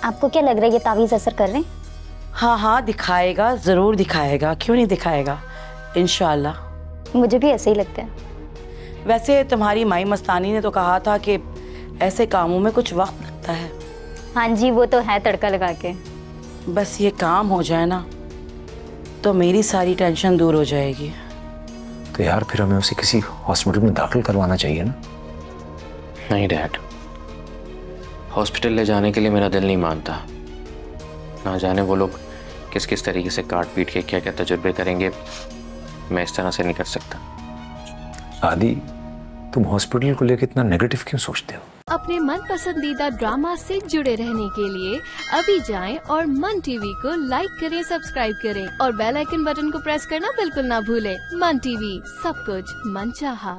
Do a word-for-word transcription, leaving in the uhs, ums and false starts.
आपको क्या लग रहा है ये तावीज़ असर कर रहे हैं? हाँ हाँ दिखाएगा, जरूर दिखाएगा, क्यों नहीं दिखाएगा, इंशाल्लाह। मुझे भी ऐसे ही लगता है। वैसे तुम्हारी माई मस्तानी ने तो कहा था कि ऐसे कामों में कुछ वक्त लगता है। हाँ जी, वो तो है तड़का लगा के। बस ये काम हो जाए ना तो मेरी सारी टेंशन दूर हो जाएगी। तो यार फिर हमें उसे किसी हॉस्पिटल में दाखिल करवाना चाहिए ना? नहीं डैड, हॉस्पिटल ले जाने के लिए मेरा दिल नहीं मानता। ना जाने वो लोग किस किस तरीके से काट पीट के क्या क्या तजुर्बे करेंगे, मैं इस तरह से नहीं कर सकता। आदि, तुम हॉस्पिटल को लेकर इतना नेगेटिव क्यों सोचते हो? अपने मन पसंदीदा ड्रामा से जुड़े रहने के लिए अभी जाएं और मन टीवी को लाइक करें, सब्सक्राइब करें और बेल आइकन बटन को प्रेस करना बिल्कुल ना भूलें। मन टीवी, सब कुछ मन चाहा।